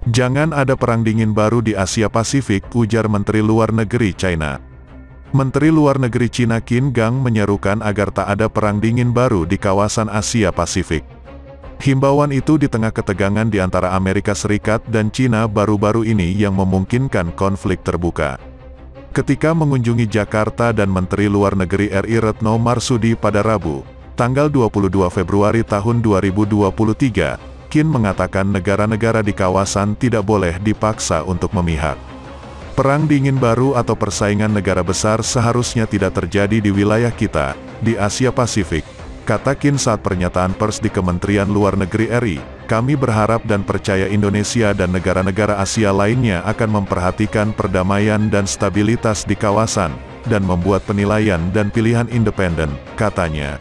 Jangan ada perang dingin baru di Asia Pasifik, ujar Menteri Luar Negeri China. Menteri Luar Negeri Cina Qin Gang menyerukan agar tak ada perang dingin baru di kawasan Asia Pasifik. Himbauan itu di tengah ketegangan di antara Amerika Serikat dan Cina baru-baru ini yang memungkinkan konflik terbuka. Ketika mengunjungi Jakarta dan Menteri Luar Negeri RI Retno Marsudi pada Rabu, tanggal 22 Februari tahun 2023, Qin mengatakan negara-negara di kawasan tidak boleh dipaksa untuk memihak. Perang dingin baru atau persaingan negara besar seharusnya tidak terjadi di wilayah kita, di Asia Pasifik, kata Qin saat pernyataan pers di Kementerian Luar Negeri RI. Kami berharap dan percaya Indonesia dan negara-negara Asia lainnya akan memperhatikan perdamaian dan stabilitas di kawasan, dan membuat penilaian dan pilihan independen, katanya.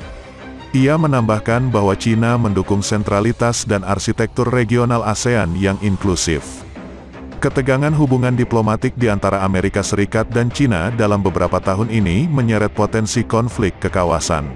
Ia menambahkan bahwa Cina mendukung sentralitas dan arsitektur regional ASEAN yang inklusif. Ketegangan hubungan diplomatik di antara Amerika Serikat dan Cina dalam beberapa tahun ini menyeret potensi konflik ke kawasan.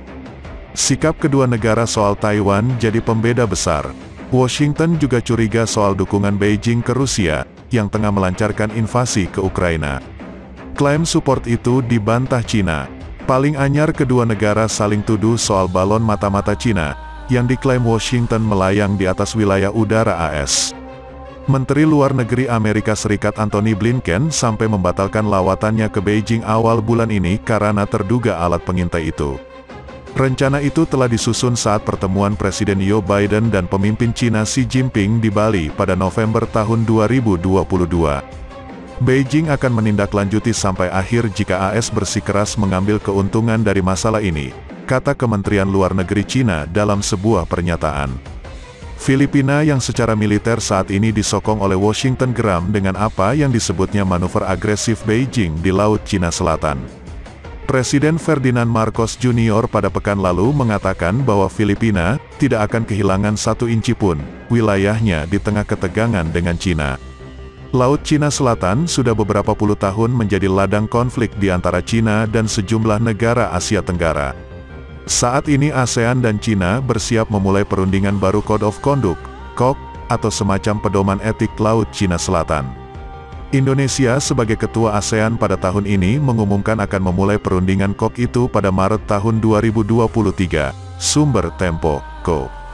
Sikap kedua negara soal Taiwan jadi pembeda besar. Washington juga curiga soal dukungan Beijing ke Rusia, yang tengah melancarkan invasi ke Ukraina. Klaim support itu dibantah Cina. Paling anyar kedua negara saling tuduh soal balon mata-mata Cina, yang diklaim Washington melayang di atas wilayah udara AS. Menteri Luar Negeri Amerika Serikat Antony Blinken sampai membatalkan lawatannya ke Beijing awal bulan ini karena terduga alat pengintai itu. Rencana itu telah disusun saat pertemuan Presiden Joe Biden dan pemimpin Cina Xi Jinping di Bali pada November tahun 2022. Beijing akan menindaklanjuti sampai akhir jika AS bersikeras mengambil keuntungan dari masalah ini, kata Kementerian Luar Negeri Cina dalam sebuah pernyataan. Filipina yang secara militer saat ini disokong oleh Washington geram dengan apa yang disebutnya manuver agresif Beijing di Laut Cina Selatan. Presiden Ferdinand Marcos Jr. pada pekan lalu mengatakan bahwa Filipina tidak akan kehilangan 1 inci pun wilayahnya di tengah ketegangan dengan Cina. Laut Cina Selatan sudah beberapa puluh tahun menjadi ladang konflik di antara Cina dan sejumlah negara Asia Tenggara. Saat ini ASEAN dan Cina bersiap memulai perundingan baru Code of Conduct, COC, atau semacam pedoman etik Laut Cina Selatan. Indonesia sebagai ketua ASEAN pada tahun ini mengumumkan akan memulai perundingan COC itu pada Maret tahun 2023, sumber Tempo, Co.